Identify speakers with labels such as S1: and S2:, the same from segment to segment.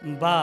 S1: बा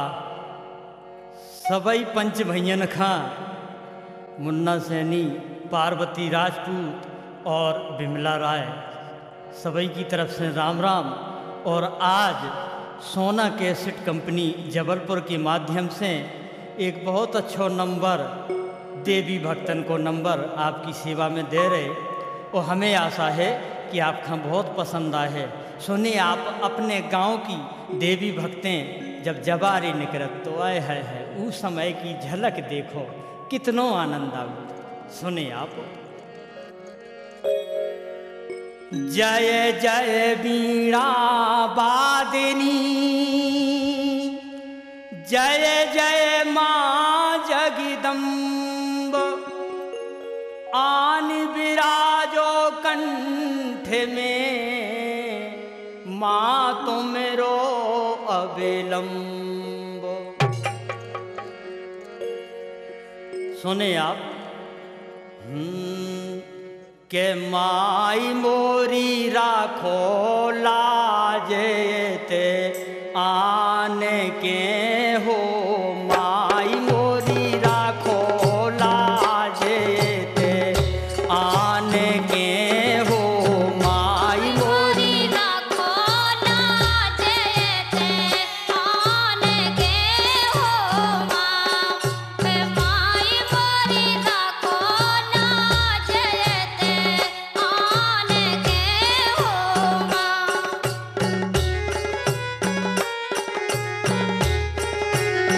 S1: सबई पंच भैयन खां मुन्ना सैनी, पार्वती राजपूत और बिमला राय, सबई की तरफ से राम राम। और आज सोना कैसेट कंपनी जबलपुर के माध्यम से एक बहुत अच्छा नंबर, देवी भक्तन को नंबर आपकी सेवा में दे रहे, और हमें आशा है कि आपका बहुत पसंद आए। सुनिए, आप अपने गांव की देवी भक्तें जब जबारी निकलत तो आए है उस समय की झलक देखो, कितनो आनंद आवे। सुनिए आप। जय जय बीणा वादिनी, जय जय माँ जगदम्ब, आन विराजो कंठ में, माँ तुमरो अविलंब। सुने आप। के माई मोरी राखो लाजे ते आने के हो, माई मोरी राखो लाजे ते आने के हो, माई मोरी
S2: राखो लाजे ते आने के हो, माँ के माई मोरी राखो लाजे ते आने के हो, माँ।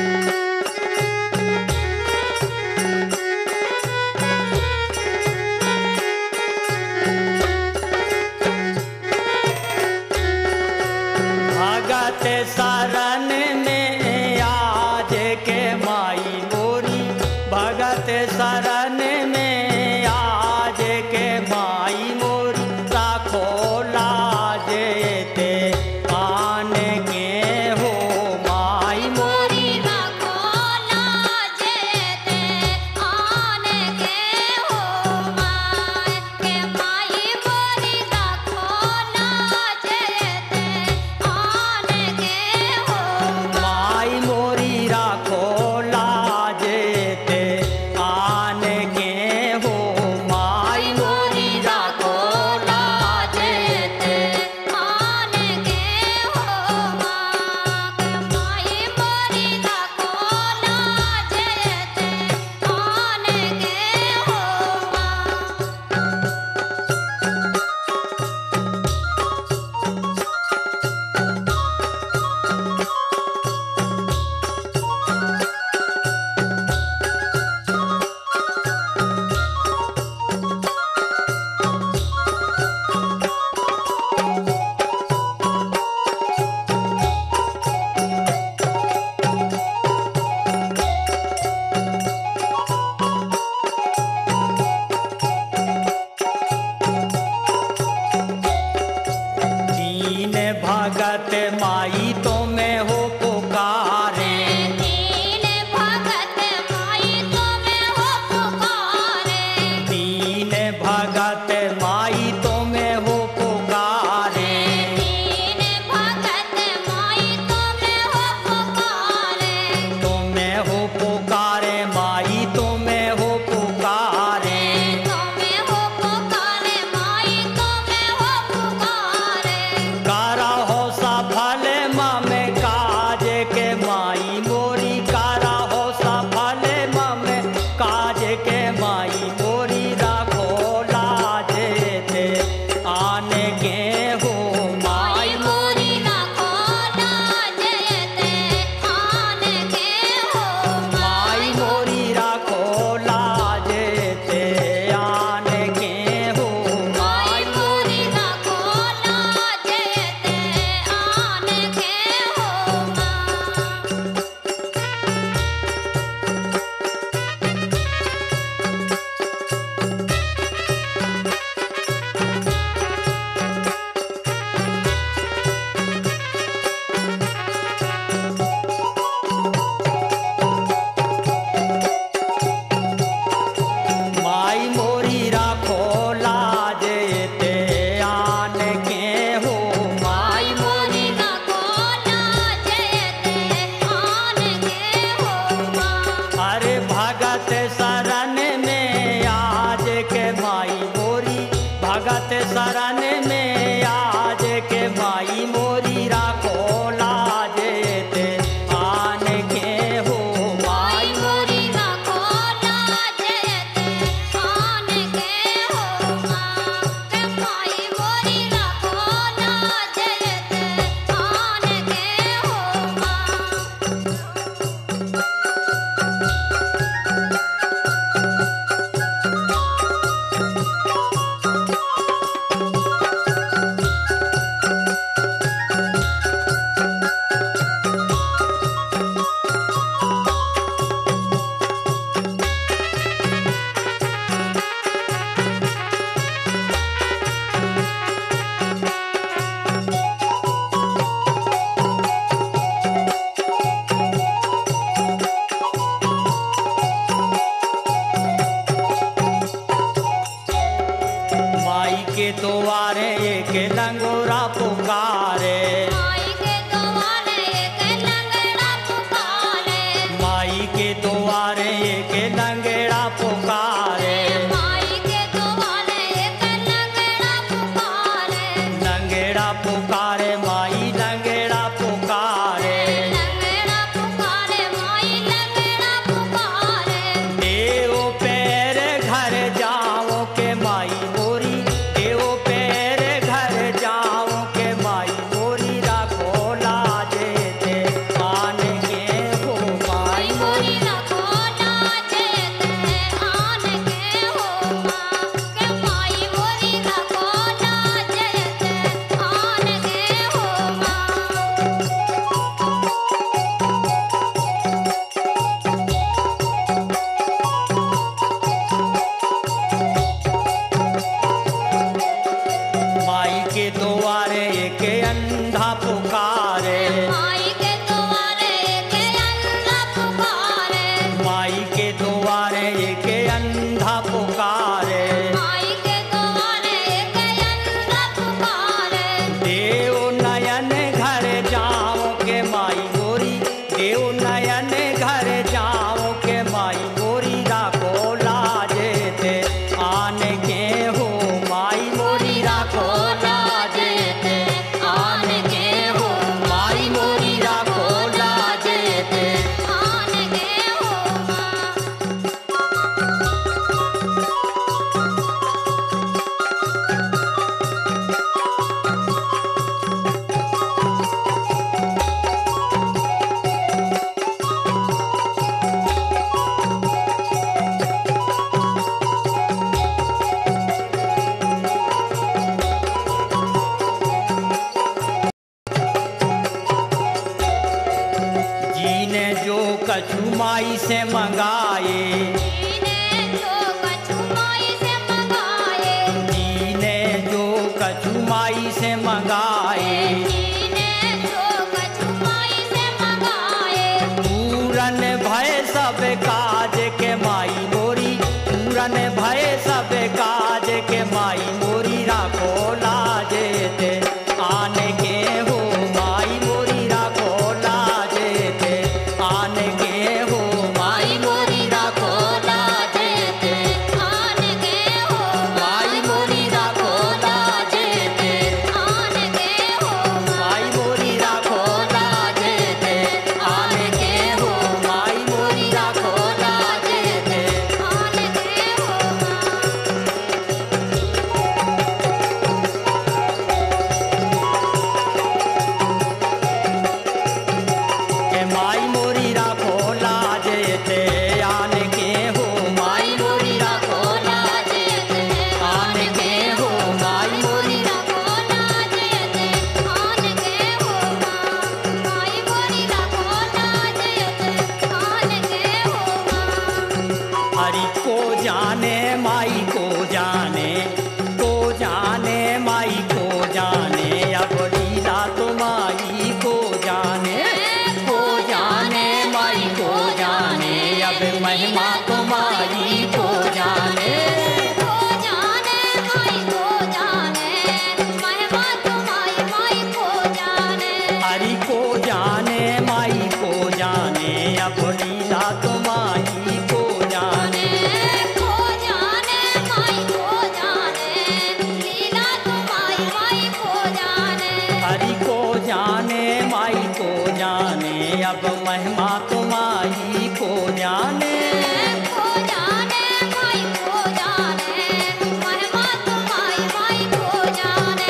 S1: ओ नयन घर जाओ के माई मोरी राखो लाजे ते आन के हो माई मोरी राखो लाजे ते
S2: आन के हो
S1: माई मोरी राखो लाजे ते
S2: आन के हो माँ
S1: जीने जो कछु माई से मंगाए
S2: जीने जो कछु माई से मंगाए
S1: जीने जो कछु माई से मंगाए
S2: जीने जो कछु माई से मंगाए
S1: पूरन भय सब काज के माई मोरी पूरन भय सब काज के माई मोरी राखो लाजे ते आन के हो माई मोरी राखो लाजे ते आन के हो माई मोरी राखो लाजे ते
S2: आन के हो
S1: माई मोरी राखो लाजे ते
S2: आन के हो
S1: माई मोरी राखो लाजे ते आन के हो माई मोरी राखो लाजे ते
S2: आन के हो
S1: के माई मोरी राखो लाजे ते आन के हो माई मोरी राखो
S2: लाजे ते
S1: आन के हो माई मोरी
S2: राखो लाजे ते आन के हो माई मोरी राखो लाजे ते आन के हो
S1: हरि को जाने माई को जाने माई को जाने अब लीला तो माई को जाने माई को जाने अब महिमा तो माई को जाने
S2: को जाने माई को जाने महिमा तो माई को जाने
S1: हरि को जाने माई को जाने अब लीला तो माई को जाने
S2: को जाने माई को जाने लीला तो माई को जाने
S1: हरि को जाने माई को जाने अब महिमा तो माई को जाने
S2: को जाने माई को जाने महिमा तो माई को जाने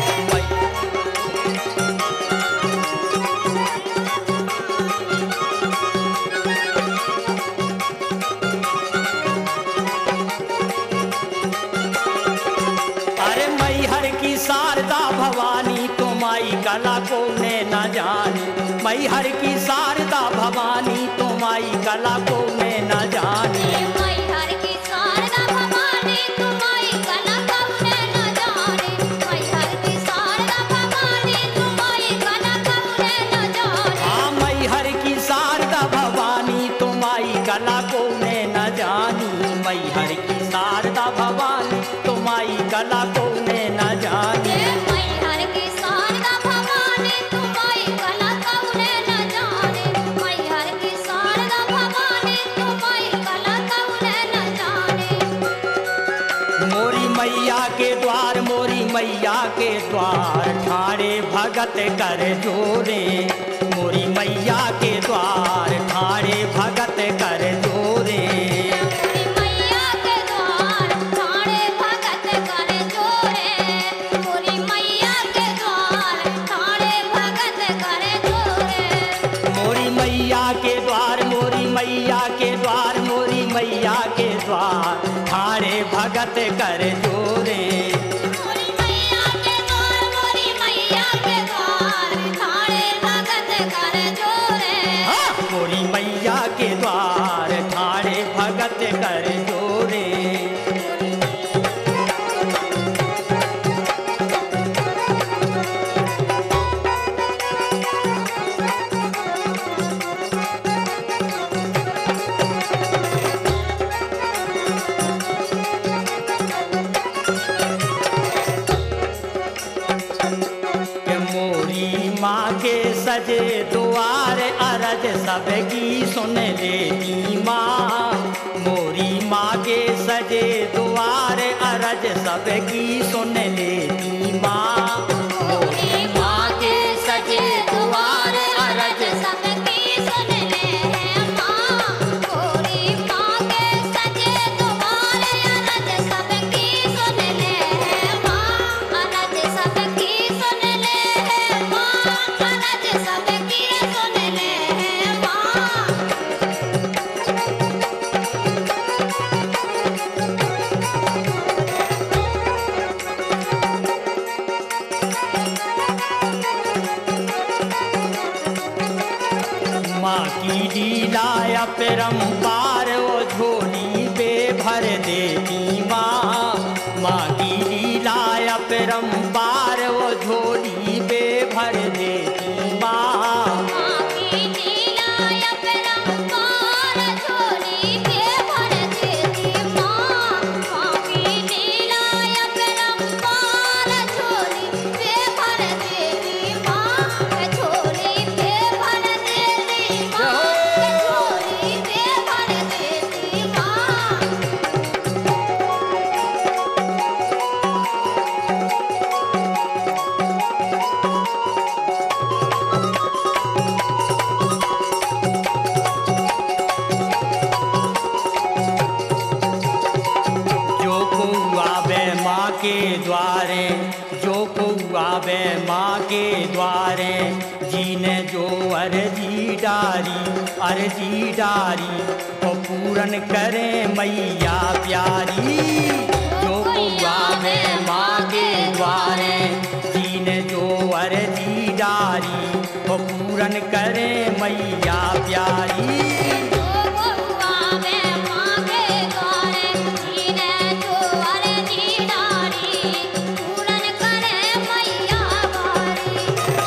S1: अरे मैहर की शारदा भवानी तो माई कला को ने न जानी मैहर की शारदा भवानी तो माई कला को ने न जानी
S2: माई हर की शारदा भवानी तो माई कला कौने न जाने माई हर की शारदा भवानी तो माई कला कौने न जाने
S1: हाँ मैहर की शारदा भवानी तो माई कला को ने न जानी मैहर की शारदा भवानी तो माई कला को ने न जानी
S2: माई हर की शारदा भवानी तो माई कला कौने न जाने माई हर की शारदा भवानी तो माई कला कौने न जाने
S1: मोरी मैया के द्वार ठाणे भगत कर जोरे मोरी मैया के द्वार ठाणे भगत कर जोरे
S2: मैया के द्वार ठाणे भगत करे जोरे मोरी मैया के द्वार ठाणे भगत करे जोरे
S1: मोरी मैया के द्वार मोरी मैया के द्वार मोरी मैया के द्वार ठाणे भगत कर जोरे
S2: मोरी मैया के द्वार मोरी मैया के द्वार ठाणे भगत करे जोरे
S1: मोरी मैया के द्वार ठाणे भगत कर जोरे के मोरी माँ के सजे द्वार अरज सबकी सुन लेती माँ। मोरी माँ के सजे द्वार अरज सबकी सुन लेती माँ।
S2: मोरी माँ के सजे द्वार अरज सबकी सुन ले है माँ। मोरी माँ के सजे द्वार अरज सबकी सुन ले है माँ। अरज सबकी सुन ले है माँ। अरज सबकी सुन ले है माँ।
S1: माँ की लीला अपरंपार वो झोली पे भर देती माँ। माँ की लीला अपरंपार वो झोली पे भर देती माँ।
S2: माँ की लीला अपरंपार झोली पे भर देती माँ। माँ की लीला अपरंपार झोली पे भर देती माँ। झोली पे भर देती माँ। झोली पे भर देती माँ।
S1: जो को आवे माँ के द्वारे, जो को आवे माँ के द्वारे, जीने जो अर्जी डारी वो पूरन करे मैया प्यारी। जो को आवे माँ के द्वारे, जीने जो अर्जी डारी वो पूरन करे मैया प्यारी।
S2: जो बउआ में माँ के द्वारे जीने जो अर्जी डारी पूरन करे मैया बारी।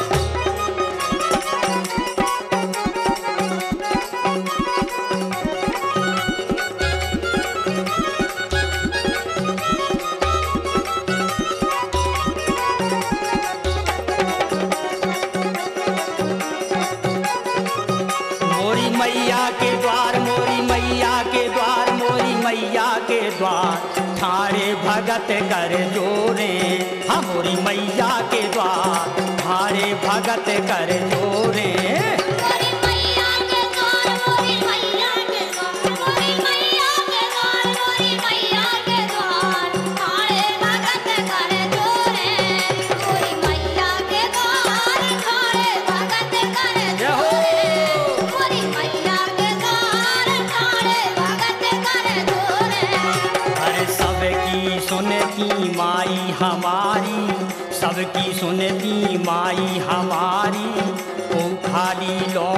S1: मोरी मैया के द्वार, मोरी मैया के द्वार, मोरी मैया के द्वार ठाड़े भगत कर जोरे। हाँ मोरी मैया के द्वार ठाड़े भगत कर जोरे।
S2: मोरी मैया के द्वार, मोरी मैया के द्वार, मोरी मैया के द्वार, मोरी मैया के द्वार ठाणे भगत कर जोरे। मोरी मैया के द्वार ठाणे भगत कर जोरे। मोरी मैया के द्वार ठाणे भगत कर जोरे।
S1: अरे सबकी सुनती माई हमारी, सबकी सुनती माई हमारी। ओ खाली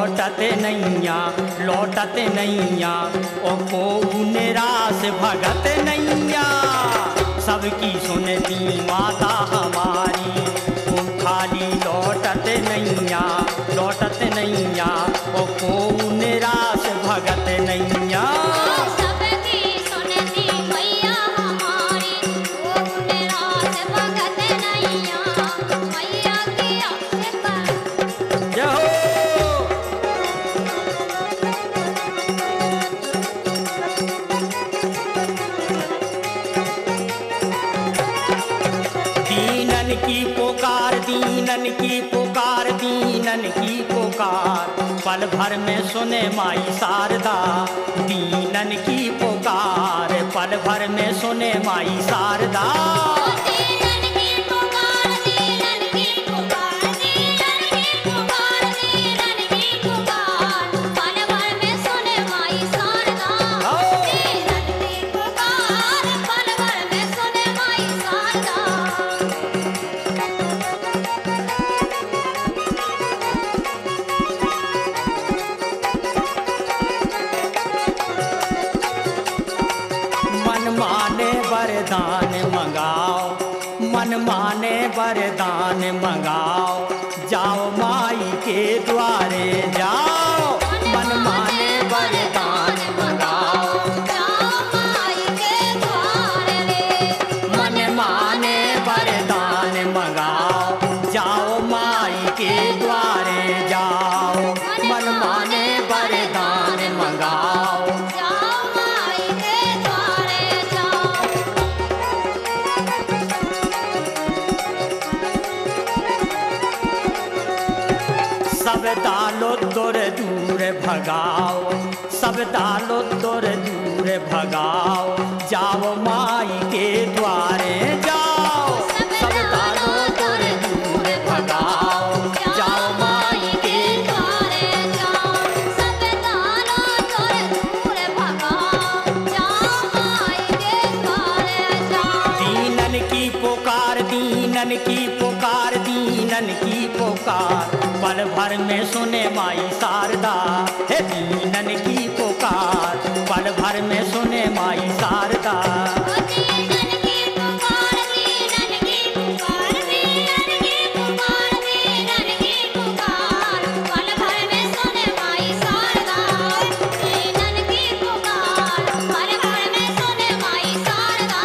S1: लौटत नैया ओ को निराश भगत नैया। सबकी सुनती माता हमारी, ओ खाली लौटत नैया ओ को निराश भगत नैया।
S2: सबकी सुनती मैया हमारी, ओ निराश भगत नैया। मैया की आज्ञा
S1: जय हो। दीनन की पुकार, दीनन की पुकार, दीनन की पुकार पल भर में सुने माई शारदा। दीनन की पुकार पल भर में सुने माई शारदा।
S2: दीनन की पुकार, दीनन की पुकार, दीनन की पुकार, दीनन की पुकार पल भर में सुने माई शारदा। दीनन की पुकार पल भर में सुने माई शारदा।
S1: मन माने वरदान मंगाओ, मन माने वरदान मंगाओ। जाओ माई के द्वारे जाओ, मन माने वरदान मंगाओ।
S2: जाओ माई के द्वार रे।
S1: मन माने वरदान मंगाओ। जाओ माई के द्वारे जाओ, मन माने वरदान दूर भगाओ, सब दालो तोर दूर भगाओ, जाओ माई के द्वारे जाओ, सब दालो तोर दूर भगाओ, जाओ माई के
S2: द्वारे जाओ, सब दालो तोर दूर भगाओ, जाओ माई के द्वारे जाओ।
S1: दीनन की पुकार, दीनन की पुकार, दीनन की पुकार, पल भर में सुने माई शारदा। हे दीनन की पुकार, पल भर में सुने माई शारदा।
S2: दीनन की पुकार, दीनन की पुकार, दीनन की पुकार, दीनन की पुकार, पल भर में सुने माई शारदा। दीनन की पुकार, पल भर में सुने माई शारदा।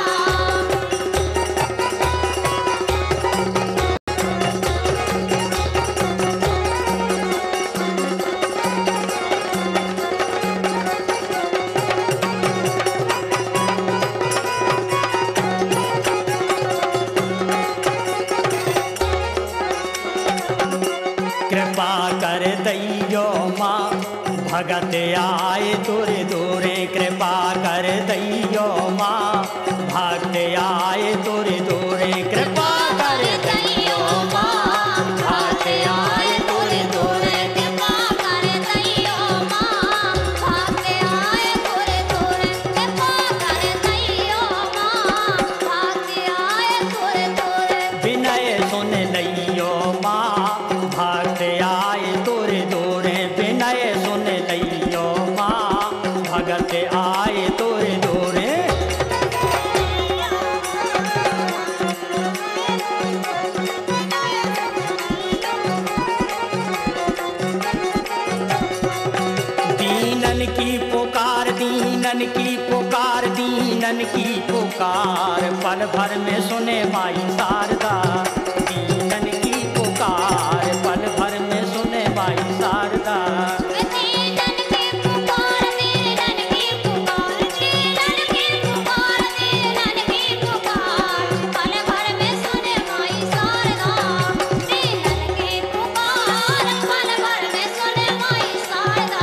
S1: कृपा कर दैयो माँ, भगत आए तोरे दोरे। कृपा कर दैयो माँ, भक्त आए तोरे दोरे। कृपा कर दैयो माँ, भक्त आए तोरे दोरे।
S2: कृपा कर दैयो माँ, भक्त आए तोरे दोरे। कृपा कर दैयो माँ, भक्त आए तोरे दोरे।
S1: विनय सुन लइयो माँ, भक्त आए तोरे दोरे। विनय सुन लइयो माँ, भगत आए तोरे दोरे। दीनन की पुकार, दीनन की पुकार, दीनन की पुकार, पल भर में सुने माई शारदा। दीनन की पुकार, पल भर में सुने माई शारदा।
S2: दीनन की पुकार, दीनन की पुकार, दीनन की पुकार, दीनन की पुकार, पल भर में सुने माई शारदा। दीनन की पुकार, पल भर में सुने माई शारदा।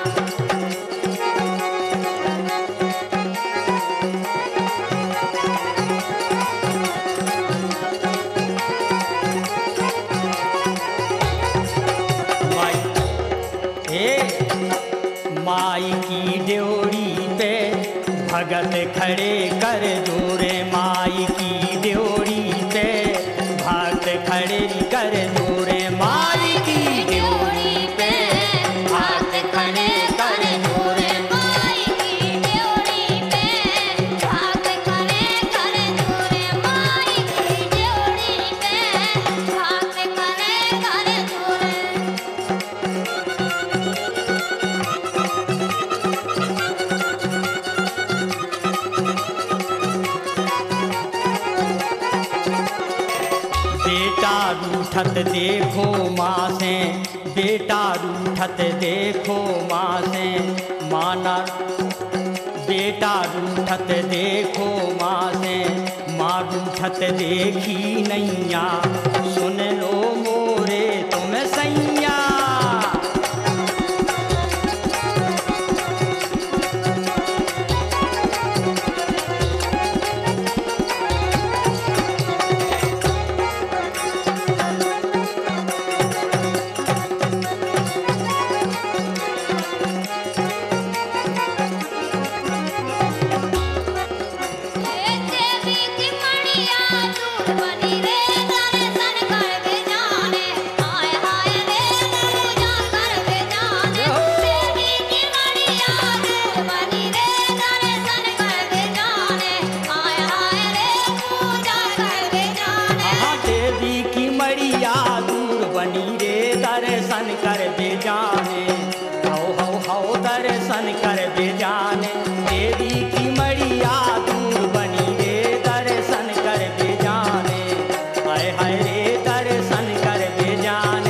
S1: माई हे माई की ड्योरी पे भगत खड़े कर जोरे। माई की ड्योरी पे भक्त खड़े कर जोरे। माई की ड्योरी पे भक्त खड़े कर जोरे।
S2: माई की ड्योरी पे भक्त खड़े कर जोरे। माई की ड्योरी पे भक्त खड़े कर जोरे।
S1: बेटा रूठत देखो माँ से, बेटा रूठत देखो माँ से। माना बेटा रूठत देखो माँ से, माँ रूठत देखी नैया। सुन लो मोरे तुम सैया।
S2: देवी की मणिया दूर बनी रे, दर्शन कर बे जाने। हाय हाय रे पूजा कर बे जाने। देवी की मणिया दूर बनी रे, दर्शन कर बे जाने। हाय हाय रे पूजा कर बे जाने।
S1: आहा, देवी की मड़िया दूर बनी रे, दर्शन कर बे जाने। हाओ हाओ हाओ दर्शन कर बे जाने। देवी की मड़िया दूर बनी रे, दर्शन कर बे जाने। हाय हाय रे दर्शन कर बे जाने।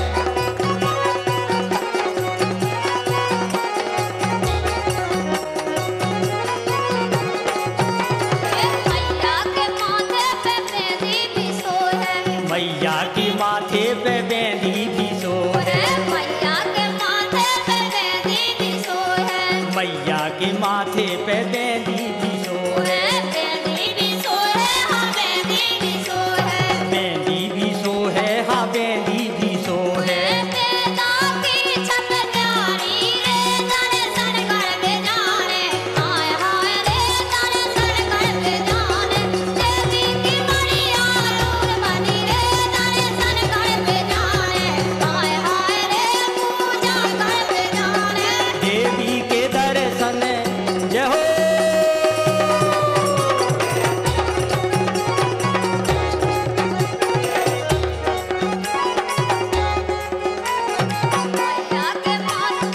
S2: मैया के माथे पे मेहंदी भी सोहे।
S1: मैया की माथे पे बेंदी भी सोहे।
S2: मैया के माथे पे
S1: माथे पे बेंदी भी सोहे,
S2: बेंदी भी सोहे, हाँ बेंदी भी सोहे,
S1: बेंदी भी सोहे, हाँ बेंदी भी सोहे।
S2: बेटा की छत न्यारी रे दर्शन कर के जाने, हाय हाय रे दर्शन कर के जाने, देवी की मरिया रूप बनी रे दर्शन कर के जाने, हाय हाय रे पूजा कर के जाने।
S1: देवी के दर्शन जय हो।
S2: मैया के पास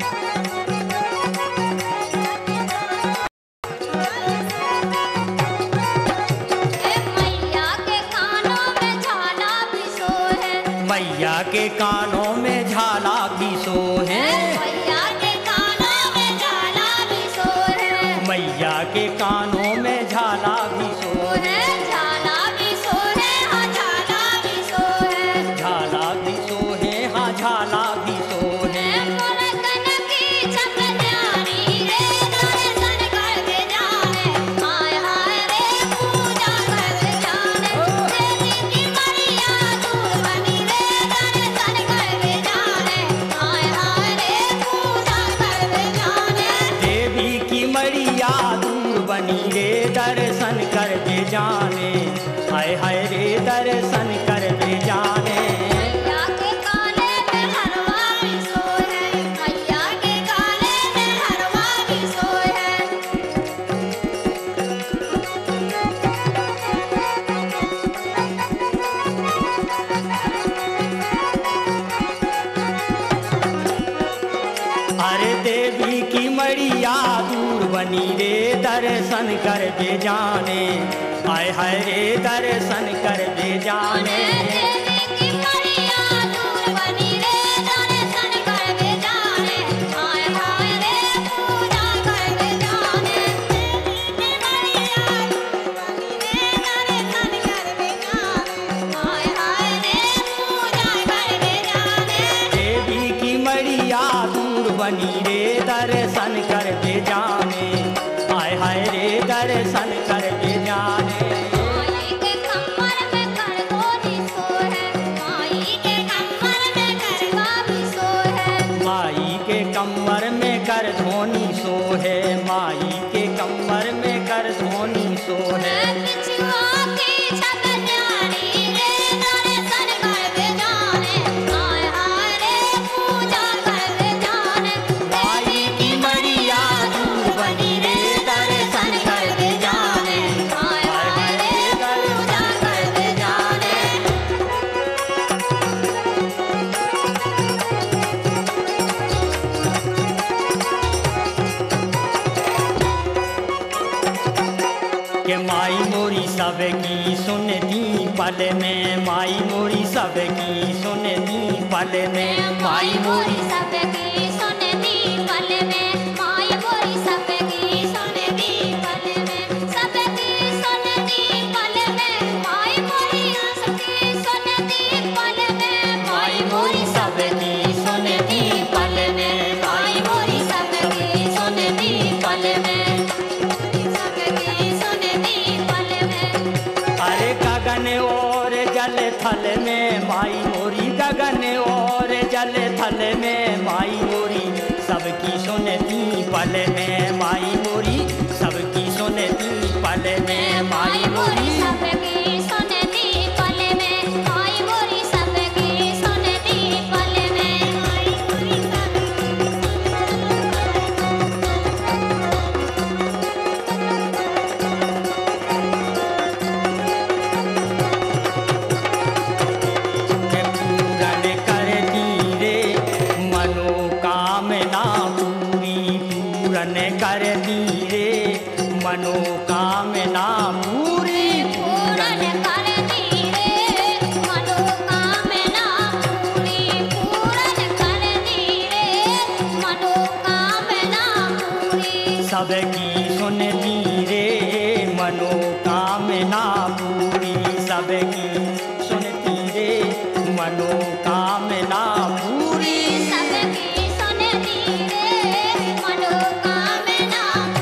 S2: मैया के कानों में झाला भी सोहे,
S1: मैया के कानों में झाला भी सोहे,
S2: मैया के कानों में झाला भी सोहे,
S1: मैया के कानों में झाला भी सोहे,
S2: झाला भी सोहे, हाँ झाला भी सोहे,
S1: झाला भी सोहे, हाँ झाला भी सोहे।
S2: मुरकन की छत न्यारी रे दर्शन कर के जाने, हाय हाय रे पूजा कर के जाने, देवी की मरिया दूर बनी रे दर्शन कर के जाने, हाय हाय रे पूजा कर के जाने।
S1: देवी की मरिया दूर बनी रे दर्शन कर दे जाने, हाय हाय रे दर्शन कर दे जाने।
S2: मैया के काले में हरवा भी सोहे, मैया के काले में हरवा भी सोहे।
S1: अरे देवी की मरिया दूर बनी रे दर्शन कर दे जाने, हाय हाय रे दर्शन कर दे जाने।
S2: देवी की मरिया दूर बनी रे दर्शन कर के जाने, हाय हाय रे पूजा कर के जाने, देवी की मरिया दूर बनी रे दर्शन कर के जाने, हाय हाय रे पूजा कर के जाने।
S1: देवी की मरिया दूर बनी रे दर्शन कर दे जाने, हाय हाय रे दर्शन कर दे जाने।
S2: माई के कमर में करधोनी सोहे, माई के कमर में करवा भी सोहे,
S1: माई के कमर में कर धोनी सोहे, माई के कमर में कर धोनी सोहे।
S2: बिछुआ की छत न्यारी रे दर्शन कर के जाने, हाय हाय रे पूजा कर के जाने,
S1: माई की मरिया दूर बनी रे दर्शन कर दे जाने,
S2: हाय हाय रे पूजा कर के जाने।
S1: के माई मोरी सबकी सुनती पल में, माई मोरी सबकी सुनती पल में,
S2: माई मोरी सबकी सुनती पल में, माई मोरी सबकी सुनती पल में, सबकी सुनती पल में, माई मोरी सबकी सुनती पल में, माई मोरी सबकी सुनती पल में, माई मोरी सबकी सुनती पल में, सबकी सुनती पल में।
S1: अरे गगन और जल थल में माई मोरी, गगन और जल थल में माई मोरी सबकी सुनती पल में, माई मोरी सबकी सुनती पल में, माई मोरी।
S2: सबकी सुनती पल में, माई मोरी सबकी सुनती पल में, माई मोरी
S1: के पूरन करती रे मनोकामना पूरी, पूरन करती रे मनोकामना पूरी,
S2: पूरन करती रे मनोकामना पूरी, पूरन करती रे मनोकामना पूरी।
S1: सबकी सुनती रे मनोकामना पूरी, सबकी सुनती रे मनोकामना पूरी।
S2: सबकी सुनती रे मनोकामना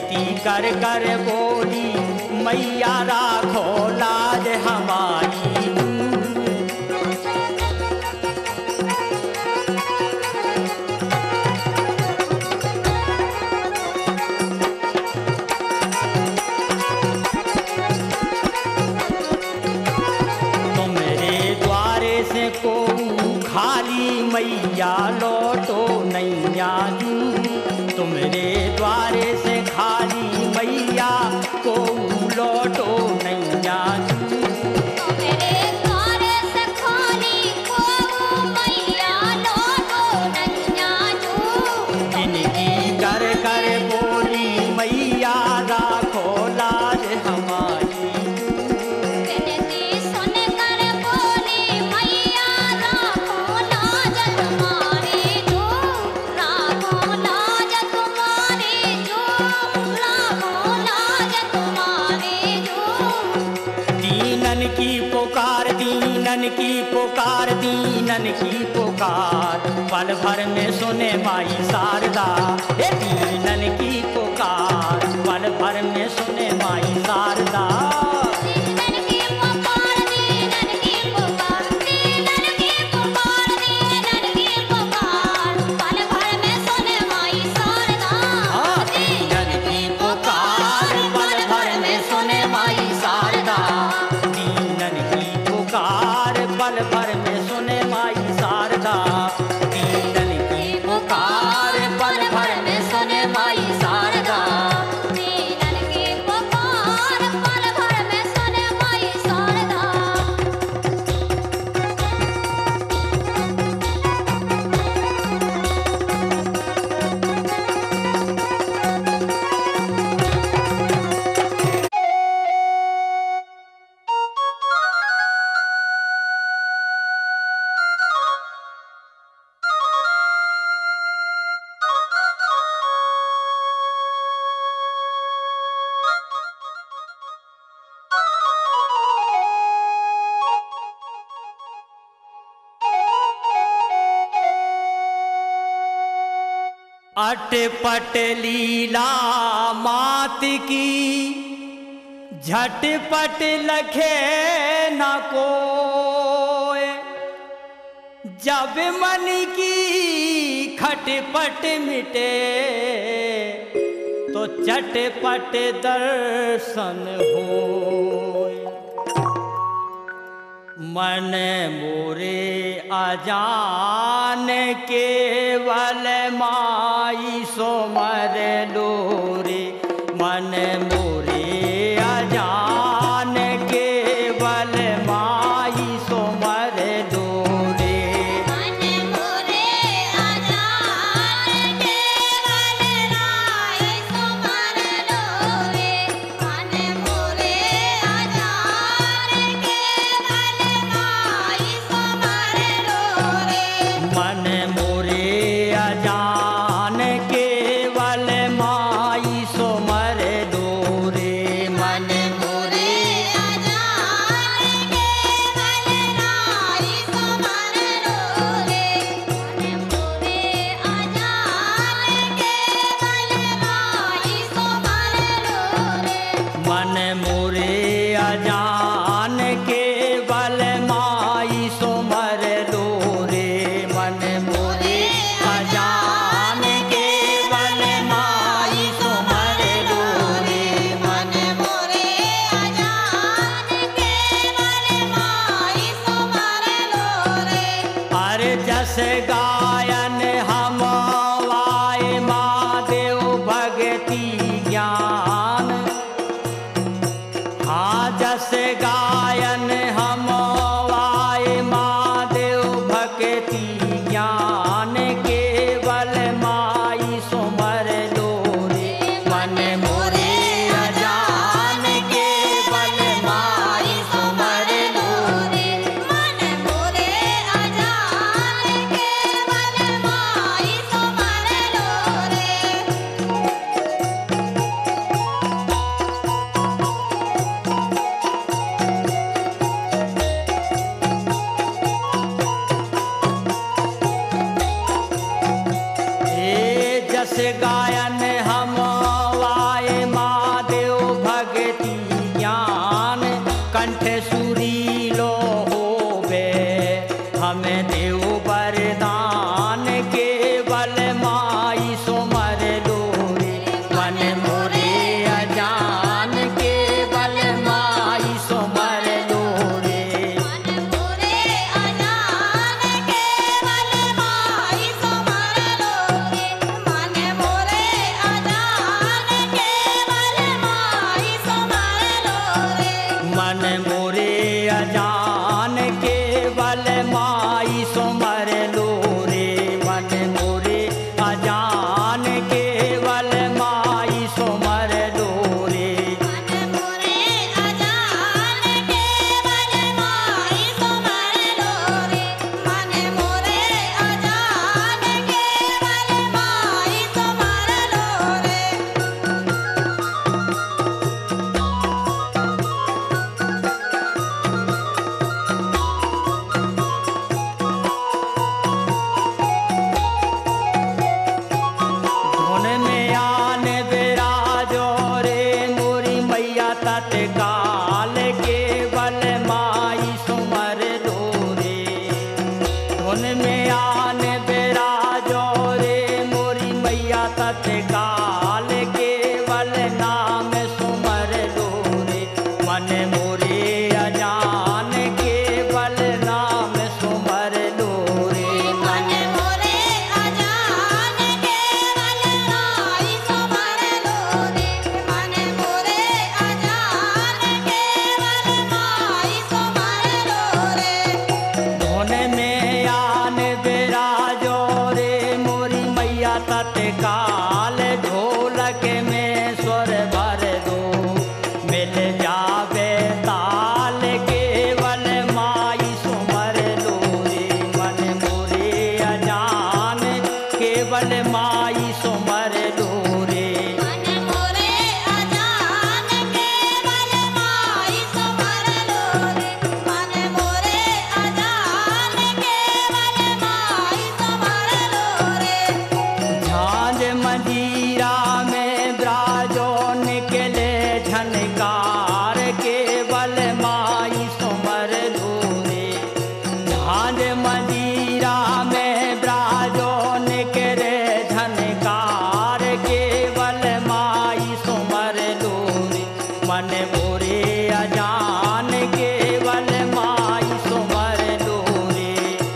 S1: विनती कर कर बोली मैया राखो लाज हमारी। तो मेरे द्वारे से को खाली मैया लौटो नैया जू। तो मेरे द्वारे से खाली मैया को लौटो नैया जू।
S2: मेरे द्वारे से खाली को मैया लौटो नैया जू।
S1: विनती कर कर बोली मैया राखो लाज हमारी।
S2: विनती सुन कर बोली मैया राखो लाज तुम्हारी जो। राखो लाज तुम्हारी जो। राखो लाज तुम्हारी जो।
S1: दीनन की पुकार दीनन की पुकार दीनन की पुकार पल भर में सुने माई शारदा। हे दीनन की पुकार पल भर में सुने माई शारदा।
S2: दीनन की पुकार दीनन की पुकार दीनन की पुकार दीनन की पुकार पल भर में सुने माई शारदा।
S1: हाँ, दीनन की पुकार पल भर में सुने माई शारदा। दीनन की पुकार पल भर में सुने माई शारदा। दीनन की पुकार पल भर में सुने माई शारदा।
S2: दीनन की पुकार पल भर में सुने माई शारदा।
S1: अटपट लीला मात की झटपट लखे न कोय। जब मन की खटपट मिटे तो चटपट दर्शन होय। मन मोरे अजान केवल माई सोमर लोरे। मन मोरे अजान केवल माई सोमर लोरे।
S2: मन मोरे अजान केवल माई सोमर लोरे। मन मोरे अजान केवल माई सोमर लोरे।
S1: मन मोरे अजान केवल माई सोमर लोरे। मन
S2: मोरे अजान केवल माई सोमर लोरे। मन मोरे अजान केवल माई सोमर लोरे।
S1: मन मोरे अजान केवल माई सोमर लोरे। मन मोरे अजान केवल माई सोमर लोरे।
S2: मन मोरे अजान केवल माई सोमर लोरे।
S1: अरे जस गायन हम वाए महादेव भगति ज्ञान। हाँ, जस गायन हम वाए महादेव भक्ति ज्ञान केवल माई सोमर लोरे। मन मोरे अजान केवल माई सोमर लोरे।
S2: मन मोरे अजान केवल माई सोमर लोरे।
S1: हे जस गायन हम वाए मोरे अजान के बल माई सुमर लो रे।
S2: मन मोरे अजान के बल माई सुमर लो रे। मन मोरे अजान के बल माई सुमर लो रे।
S1: मन मोरे अजान के बल माई सुमर लो रे। मन मोरे अजान के बल माई सुमर लो रे।
S2: मन मोरे अजान के बल माई सुमर लो रे। मन मोरे अजान के बल माई सुमर लो रे।
S1: धुन में आन बिराजो रे मोरी मैया तत्काल के बल माई सुमर लो रे। धुन में आन बिराजो रे मोरी मैया तत्काल के बल नाम सुमर लो रे। मन मोरे अजान के बल नाम सुमर लो रे।
S2: मन मोरे अजान के बल माई सुमर लो रे। मन मोरे अजान के बल माई सुमर लो रे।
S1: धुन में आन बिराजो रे मोरी मैया तत्काल ढोलक में स्वर भर दो। मिल जावे ताल केवल माई सुमर लो रे। मन मोरे अजान केवल माई सुमर लो रे।
S2: मन मोरे अजान के बल माई सुमर लो रे। मन मोरे अजान के बल माई सुमर लो रे।
S1: झांझ मंजीरा में ब्राजो निकले झनकार केवल माई सुमर लो रे। झांझ मंजीरा में ब्राजो निकले झनकार केवल माई सुमर लो रे। मन मोरे अजान केवल माई सुमर लो रे।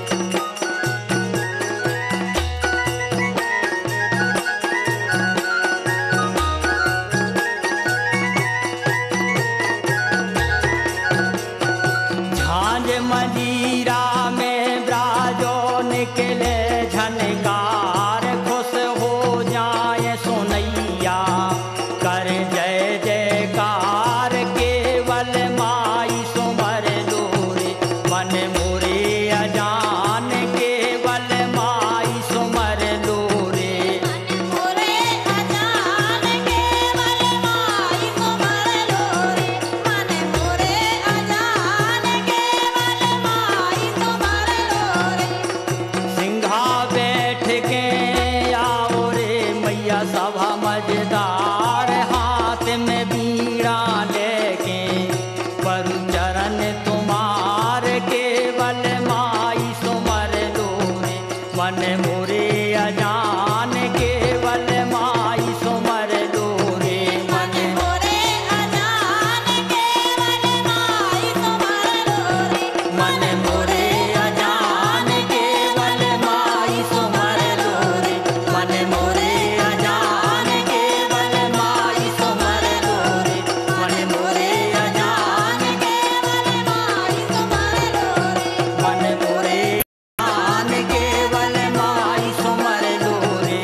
S1: झांझ मंजीरा में ब्राजो निकले झनकार खुश हो जाए सुनैया कर जय जयकार केवल माई सुमर लो रे। मन मोरे अजान केवल माई सुमर लो रे।
S2: मन मोरे अजान के बल माई सुमर लो रे। मन मोरे अजान के बल माई सुमर लो रे।
S1: सिंघा बैठ के आओ रे मैया सभा मजेदार हाथ में बीड़ा लेके पर चरण तुम्हार केवल माई सुमर लो रे। मन मोरे अजान केवल माई सुमर लो रे।
S2: मन मोरे अजान के बल माई सुमर लो रे।
S1: मन मोरे अजान केवल माई सुमर लो रे। मन मोरे अजान केवल माई सुमर लो रे। मन मोरे अजान
S2: केवल माई सुमर लो रे।
S1: मन मोरे अजान केवल माई सुमर लो रे।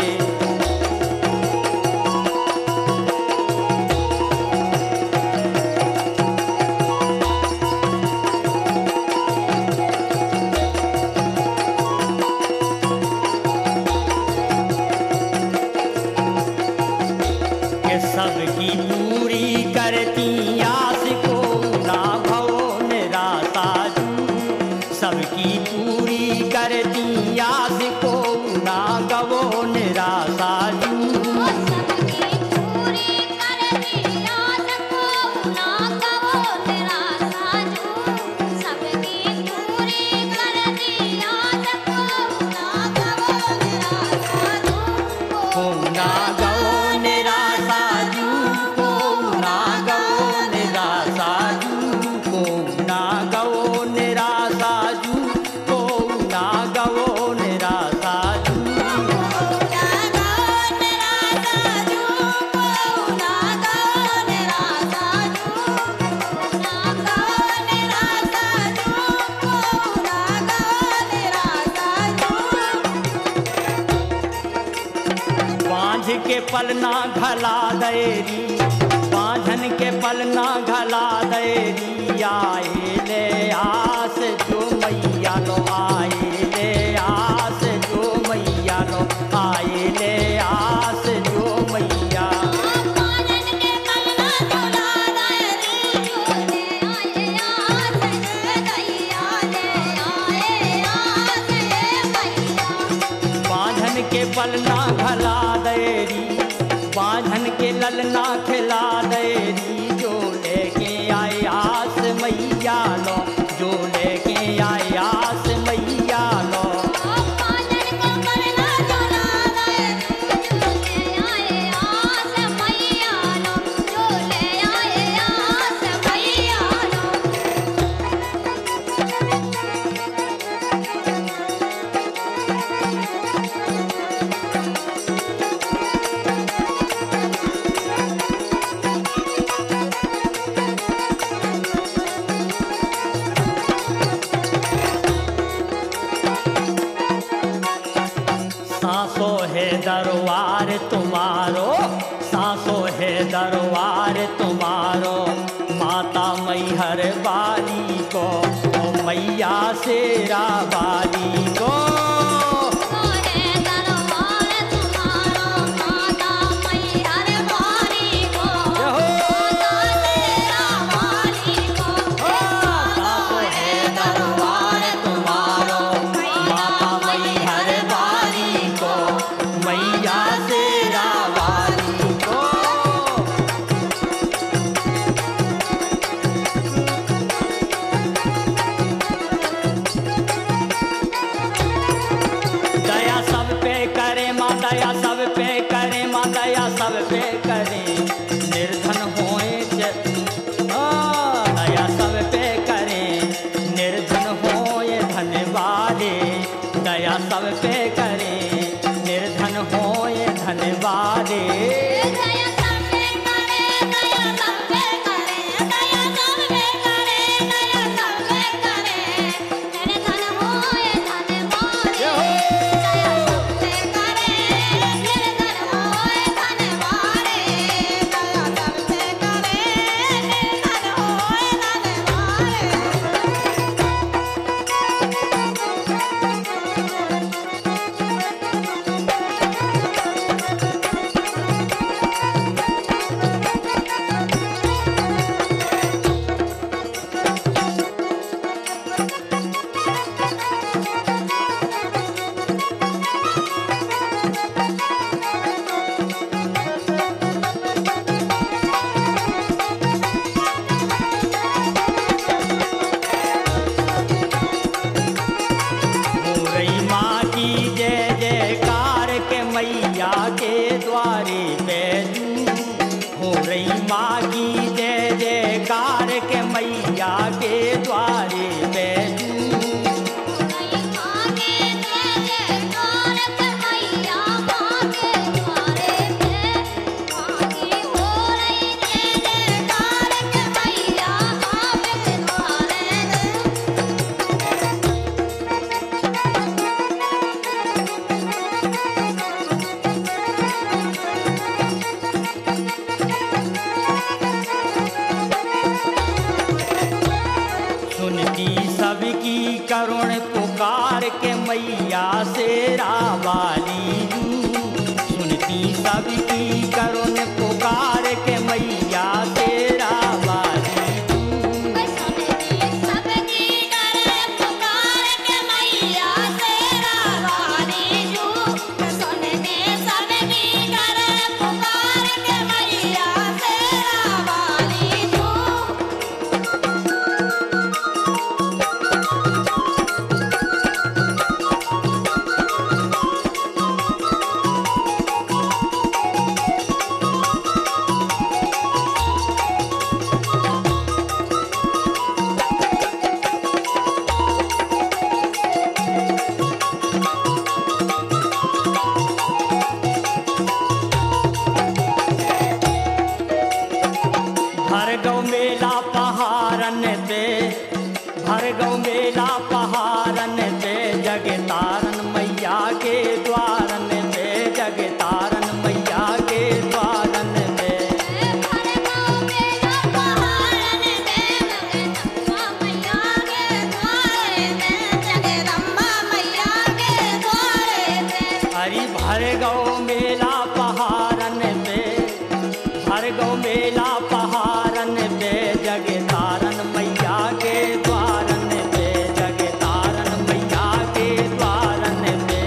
S1: के सबकी पूरी करती आस को ना भवो निराशा जू। सबकी पूरी करती आस को ना गवो निराशा जू।
S2: सबकी पूरी करती आस को ना गवो निराशा जू। सबकी पूरी करती आस को ना गवो निराशा जू।
S1: को ना गवो निराशा पलना घला देरी, बांझन के पलना घला देरी। आए ले आस जो मैया लो, आए ले आस जो मैया लो, आए ले आस जो मैया।
S2: बांझन के पलना झुला देरी, झूले आए आस दैया ले आए आस मैया।
S1: बांझन के पलना घला देरी, बांझन के ललना खिला देरी। जो लेके आए आस मैया लो, जो लेके आए आस मैया लो।
S2: बांझन को पलना झुला देरी, झूले आए आस मैया लो, झूले आए आस मैया लो।
S1: सांसों है दरबार तुम्हारो, सांसों है दरबार तुम्हारो। माता मैहर वाली को, ओ मैया शेरा वाली को।
S2: सोहे दरबार तुम्हारो, माता मैहर वाली को, माता तेरा वाली को।
S1: सांसों है दरबार तुम्हारो, माता मैहर वाली को, मैया शेरा वाली को। दया सब पे करे माँ, दया सब पे करे माँ, दया सब पे करे। निर्धन होए दया सब पे करे, निर्धन होए धन वाले। दया सब पे करे, निर्धन होए धन वाले।
S2: दया सब पे करे, दया सब पे करे, दया सब पे करे, दया सब पे करे। मेरे धन होए धन वाले, दया सब पे करे, मेरे धन होए धन वाले। दया सब पे करे, मेरे धन होए धन वाले।
S1: मोरई माँ की जय जयकार के मैया के द्वारे बैठूं। मोरई माँ की जय जयकार के मैया के द्वारे बैठूं।
S2: नहीं मांगे तेरे कार के मैया माँ के द्वारे पे, मांगी हो रही तेरे कार के मैया आपके द्वारे पे।
S1: सुनती सबकी करुण पुकार के मैया शेरा वाली जू। सुनती सबकी करुण पुकार के मैया शेरा वाली जू।
S2: सुनती सबकी करे पुकार के मैया शेरा वाली जू। सुनती सबकी करे पुकार के मैया शेरा वाली जू।
S1: भरगौ मेला पहाड़न पे, भरगौ मेला पहाड़न पे। जगतारन मैया के द्वारन पे, जगतारन मैया के पहाड़न पे जग तारन मैया के द्वारन पे जग तारन मैया के द्वारन पे।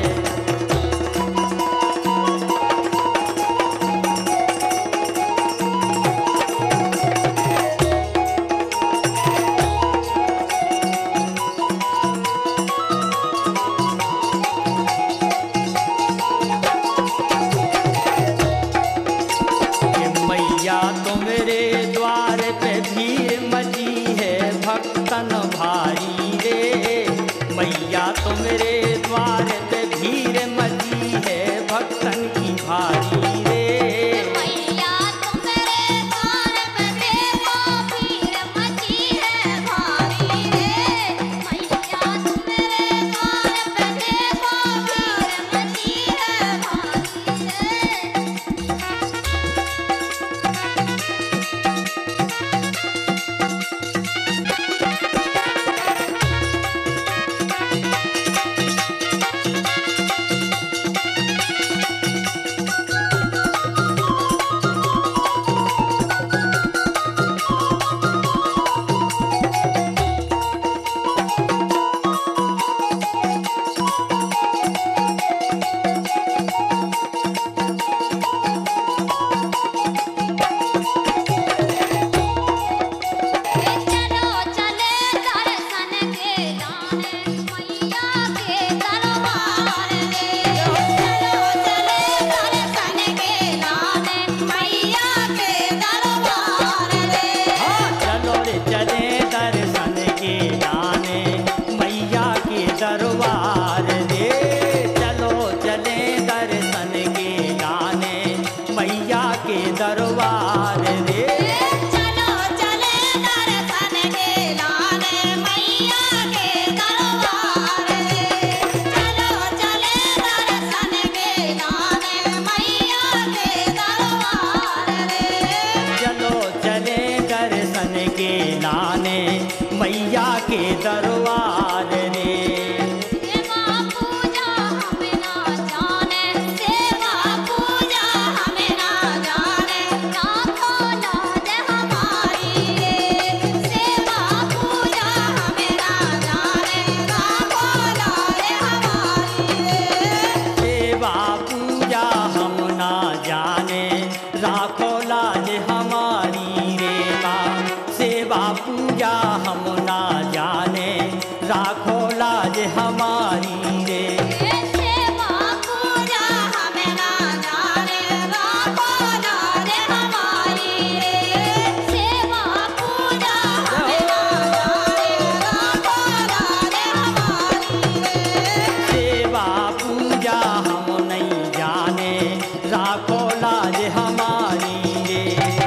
S1: मैया तुम्हारे द्वार पे भीड़ मची है भक्तन भारी रे। मैया तुम्हारे द्वार पे भीड़ मची है भक्तन की भारी रे।
S2: मैया तुम्हारे द्वार पे देखो भीड़ मची है भारी रे। मैया तुम्हारे द्वार पे देखो भीड़ मची है भारी रे। चलो चले दर्शन के लाने मैया के दरबार रे। चलो चले दर्शन के लाने मैया के दरबार रे।
S1: चलो रे चले दर्शन के लाने मैया के दरबार रे। चलो चले दर्शन के लाने मैया के दरबार रे।
S2: चलो चले दर्शन के लाने मैया के दरबार रे। चलो चले दर्शन के लाने मैया के दरबार रे।
S1: चलो चले दर्शन के लाने मैया के दरबार रे।
S2: सेवा पूजा हमें ना जाने, सेवा पूजा हमें ना जाने, लाखों लाज हमारी रे। सेवा पूजा हमें ना जाने, लाखों लाज हमारी रे।
S1: सेवा पूजा हम ना जाने राखो लाज हमारी रे माँ। सेवा पूजा हम ना जाने राखो लाज हमारी रे।
S2: सेवा पूजा हमें ना जाने, लाखों लाज हमारी रे। सेवा पूजा हमें ना जाने, लाखों लाज हमारी रे।
S1: सेवा पूजा हम नहीं जाने राखो लाज हमारी रे।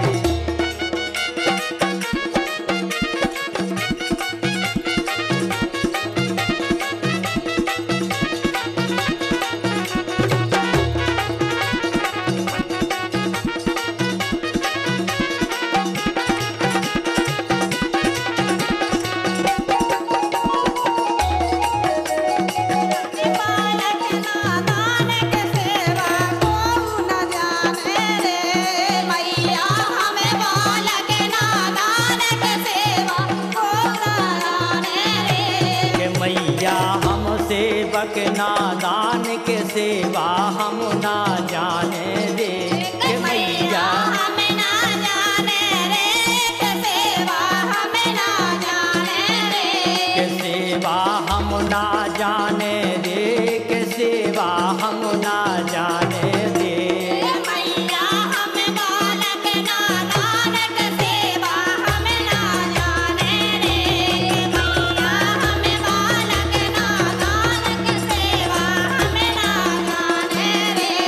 S2: बालक नादान के सेवा को न जाने रे। मैया हमें बालक नादान के सेवा को न जाने रे।
S1: के मैया हम सेवक नादान के सेवा हम ना जाने दे। के मैया
S2: हमें ना जाने रे, के सेवा हमें ना जाने रे।
S1: के सेवा हम ना जाने दे। के सेवा हम ना जाने दे।
S2: मैया हमें बालक नादान के सेवा हमें ना जाने रे। मैया हमें बालक नादान के सेवा हमें ना जाने रे।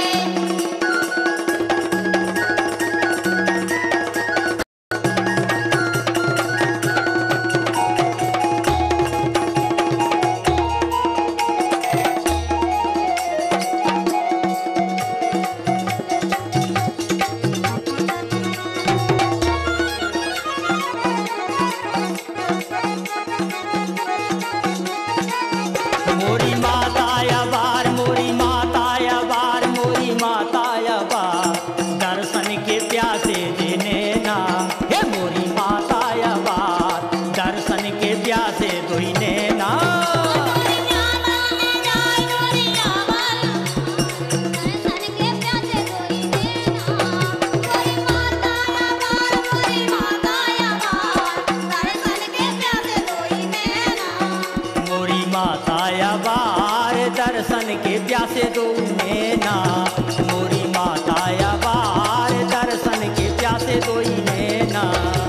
S1: ना।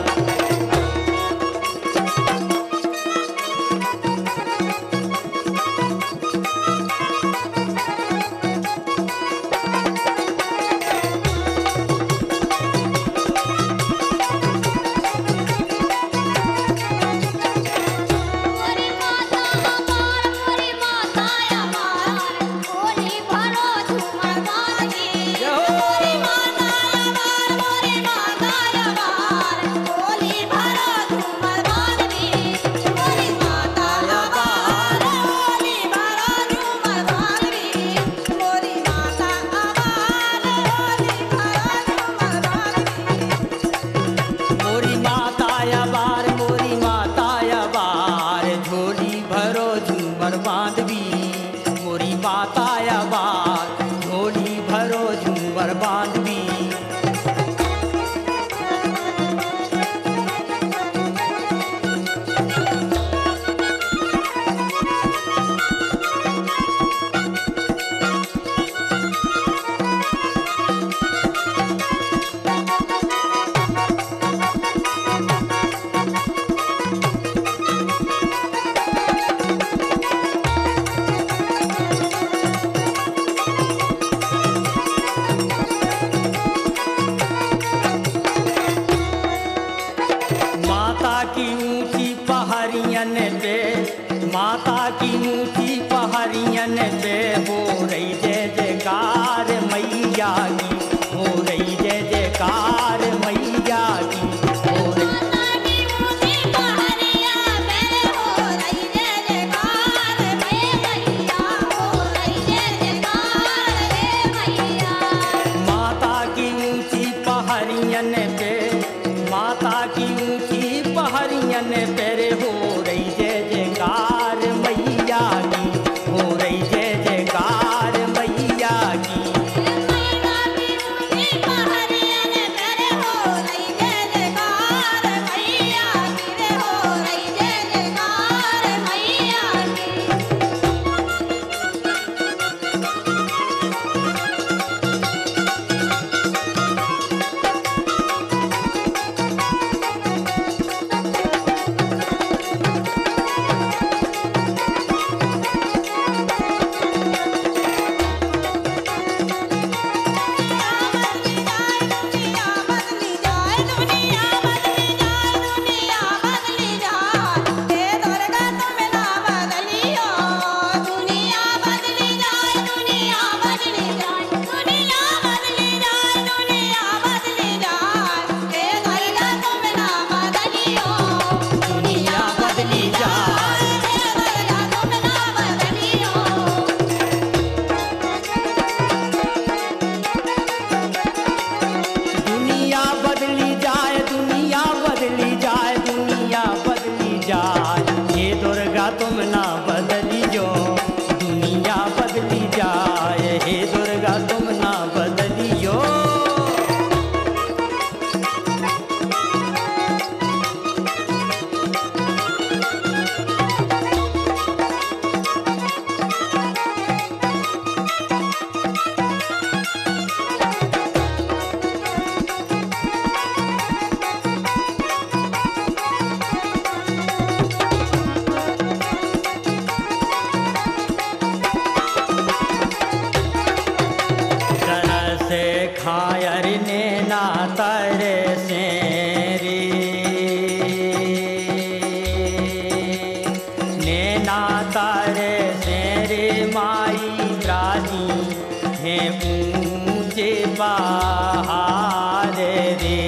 S2: मोरी माता अपार मोरी माता अपार होली भरो झूमर बांधी मोरी माता अपार मोरी माता अपार होली भरो झूमर बांधी मोरी माता अपार होली भरो झूमर बांधी मोरी माता अपार होली भरो झूमर बांधी
S1: मोरी माता अबार मोरी माता अबार झोली भरो झूमर बांधवी मोरी माता अबार झोली भरो झूमर बांधवी। माता की ऊंची पहाड़ियन पे माता की ऊंची पहाड़ियन पे हो रही जय जयकार मैया की हो रही जय जयकार मैया की हो रही।
S2: माता की ऊंची पहाड़ियां पे हो रही जय जयकार रे मैया हो रही जय जयकार रे मैया
S1: माता की ऊंची पहाड़ियन पे माता की ऊंची पहाड़ियन पे रे हो रही जय जयकार मैया की हो रही जय जयकार मैया की।
S2: माता की ऊंची पहाड़ियां पे हो रही जय जयकार मैया की रे हो रही जय जयकार मैया की दुनिया बदली जाए दुनिया बदली जाए दुनिया बदली जाए हे दुर्गा तुम ना बदलियो दुनिया बदली जाए दुनिया बदली जाए दुनिया बदली जाए दुनिया बदली जाए हे दुर्गा तुम ना बदलियो
S1: दुनिया बदली जाए
S2: हे दुर्गा तुम ना बदलियो
S1: दुनिया बदली जाए दुनिया बदली जाए दुनिया बदली जाए ये दुर्गा तुम ना बदलियो दुनिया बदली जाए हे दुर्गा तुम ना बदलियो। से खायर ने ना तारे से रे ने ना तारे से रे माई राजी है ऊंचे पहाड़ रे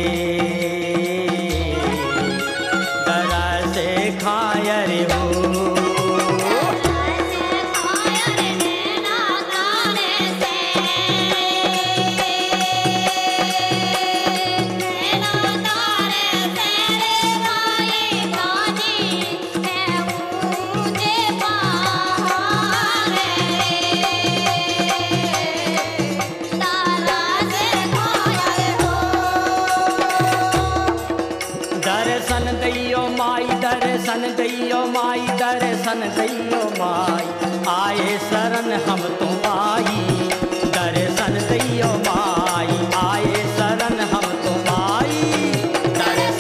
S1: दरा से खायर हो दर्शन दैयो माई दर्शन दैयो माई दर्शन दैयो माई आए शरण हम तो आई दर्शन दैयो माई आए शरण हम तो आई दर्शन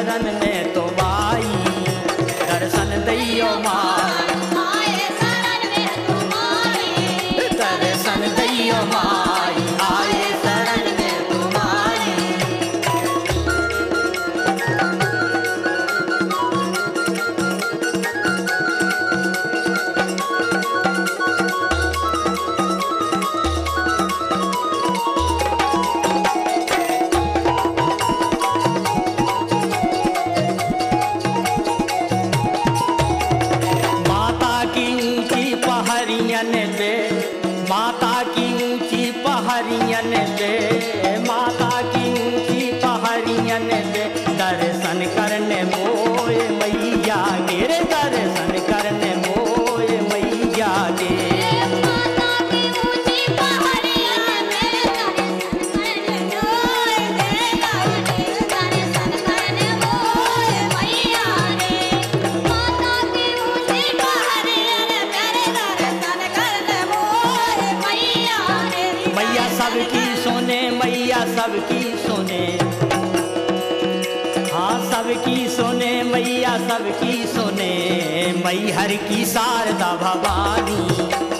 S1: शरण में तो आई, दर्शन दैयो माई,
S2: आए शरण में तुम्हारी,
S1: दर्शन दैयो माई, आए शरण में तुम आई। माता की ऊंची पहाड़ियन पे, माता की ऊंची पहाड़ियन पे, माता की ऊंची पहाड़ियन पे दर्शन करने मोए मैया के रे, दर्शन करने मोए मैया के।
S2: माता की ऊंची पहाड़ियों में दर्शन करने मोए मैया रे, दर्शन करने मोए मैया रे। माता की ऊंची पहाड़ियों में दर्शन करने मोए मैया रे।
S1: मैया सबकी सोने, मैया सबकी सोने, हाँ सबकी सोने, मैया सबकी सोने, मैहर की शारदा भवानी,